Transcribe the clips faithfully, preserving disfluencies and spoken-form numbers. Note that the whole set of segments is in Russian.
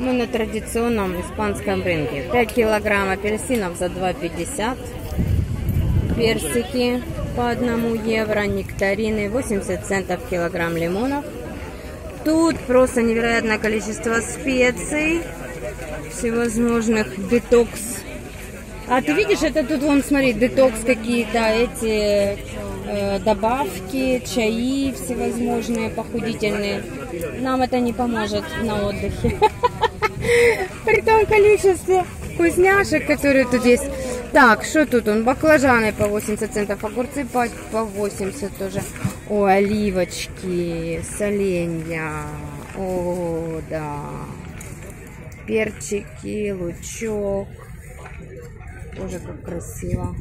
Мы на традиционном испанском рынке. пять килограмм апельсинов за два пятьдесят. Персики по одному евро. Нектарины восемьдесят центов килограмм лимонов. Тут просто невероятное количество специй. Всевозможных детокс. А ты видишь, это тут, вон, смотри, детокс какие-то, эти э, добавки, чаи всевозможные, похудительные. Нам это не поможет на отдыхе. При том количестве вкусняшек, которые тут есть. Так, что тут он? Баклажаны по восемьдесят центов, огурцы по, по восемьдесят тоже. О, оливочки, соленья. О, да. Перчики, лучок. Тоже как красиво.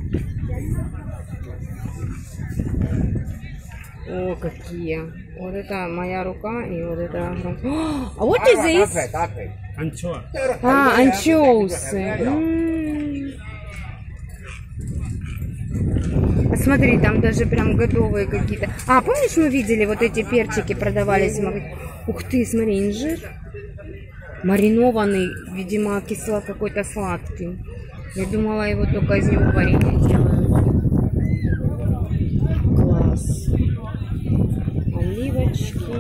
О, какие. Вот это моя рука и вот это. А вот здесь. А, анчоусы. Смотри, там даже прям готовые какие-то. А, помнишь, мы видели вот эти перчики продавались? Ух ты, смотри, инжир. Маринованный, видимо, кисло какой-то сладкий. Я думала, его только из него варенье делают. Класс. Оливочки.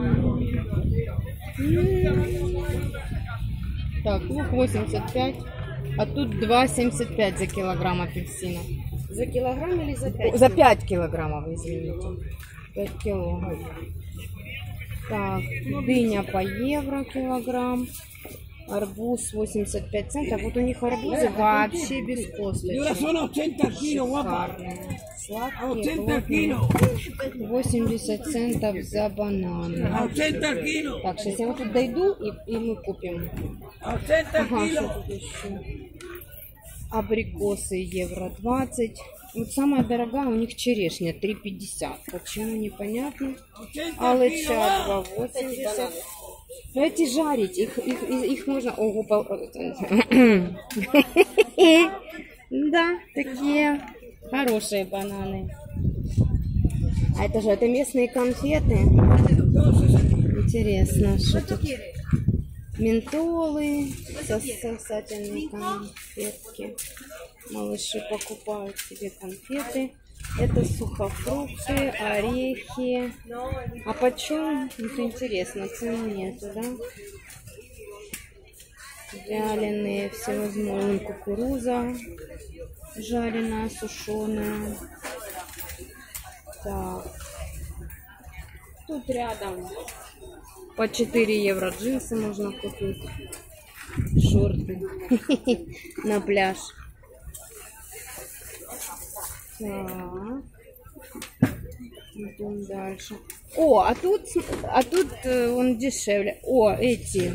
М-м-м. Так, лук восемьдесят пять, а тут два семьдесят пять за килограмм апельсинов. За килограмм или за пять? За пять килограммов, извините. пять кило. Так, дыня по евро килограмм. Арбуз восемьдесят пять центов. Вот у них арбузы вообще без косточек. Сладкие, восемьдесят центов за бананы. Так, сейчас я вот тут дойду и, и мы купим. Ага, что тут еще? Абрикосы евро двадцать. Вот самая дорогая у них черешня три пятьдесят. Почему, непонятно. Алыча два восемьдесят. Эти жарить, их, их, их можно... Ого, пол... Да, такие хорошие бананы. А это же, это местные конфеты. Интересно, что тут. Ментолы, сосательные конфетки. Малыши покупают себе конфеты. Это сухофрукты, орехи. А почем? Это интересно, цены нету, да? Вяленые, всевозможные, кукуруза жареная, сушеная. Так. Тут рядом по четыре евро джинсы можно купить. Шорты на пляж. Так. Идем дальше. О, а тут, а тут э, он дешевле. О, эти.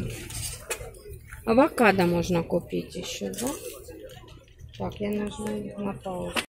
Авокадо можно купить еще, да? Так, я нажму на паузу.